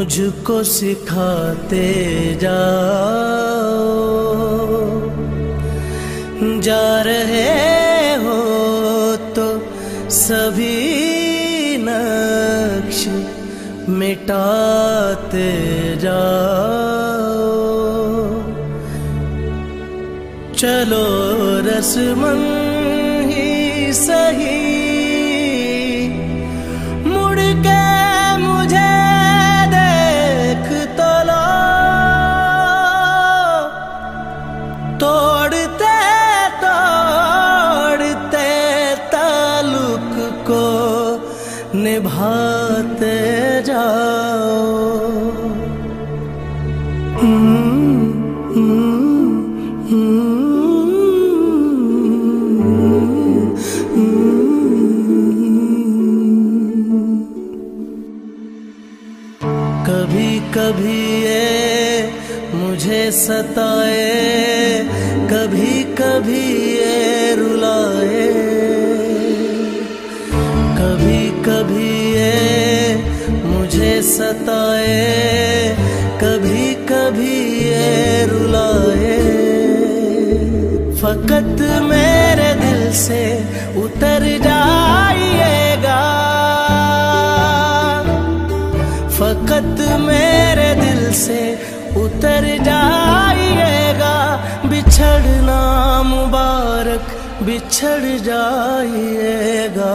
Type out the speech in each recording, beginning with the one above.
मुझको सिखाते जाओ। जा रहे हो तो सभी नक्श मिटाते जाओ। चलो रस्मन ही सही मुड़ के मुझे देख तो लो। तोड़ते तोड़ते ताल्लुक को निभाते जाओ। कभी कभी ये मुझे सताए, कभी कभी ये रुलाए। कभी कभी ये मुझे सताए, कभी कभी ये रुलाए। फकत मेरे दिल से उतर जाइएगा, फकत मेरे दिल से उतर जाइएगा। बिछड़ना मुबारक बिछड़ जाइएगा।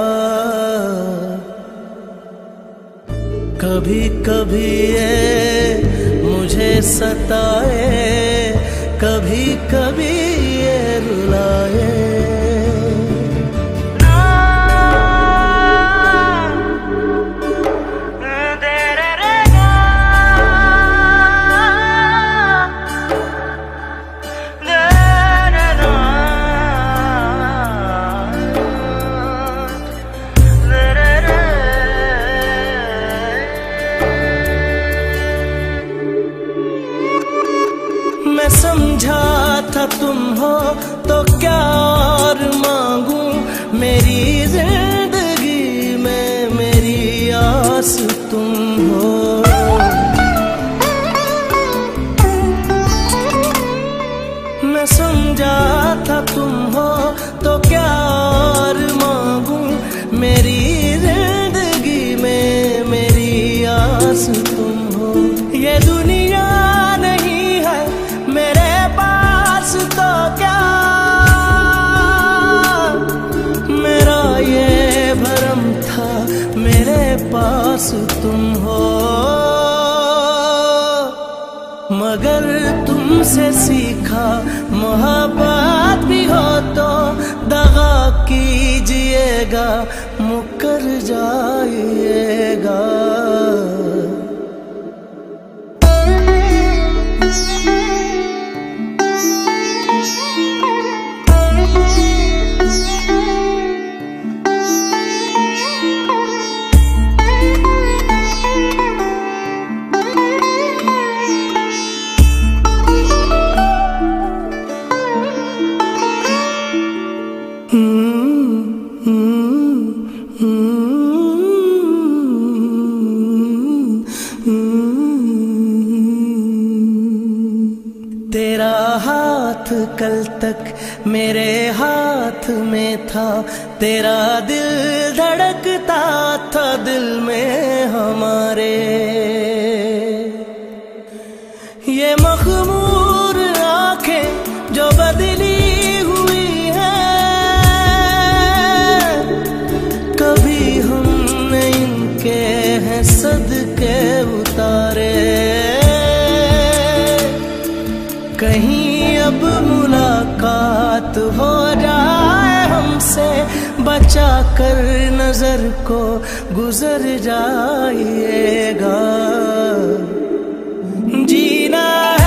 कभी कभी ये मुझे सताए, कभी कभी ये रुलाए। मैं समझा था तुम हो तो क्या और मांगू। मेरी जिंदगी में मेरी आस तुम हो। मैं समझा था तुम हो तो क्या और मांगू। मेरी जिंदगी में मेरी आस तुम हो। ये दुनिया नहीं है मेरे पास तो क्या, मेरा ये भरम था मेरे पास तुम हो। मगर तुमसे सीखा मोहब्बत भी हो तो दगा कीजिएगा, मुकर जाइएगा। तेरा हाथ कल तक मेरे हाथ में था। तेरा दिल धड़कता था दिल में हमारे। ये मखमूर आंखें जो बदली हुई हैं, कभी हमने इनके हैं सदके उतारे। कहीं अब मुलाकात हो जाए हमसे, बचा कर नजर को गुजर जाइएगा। जीना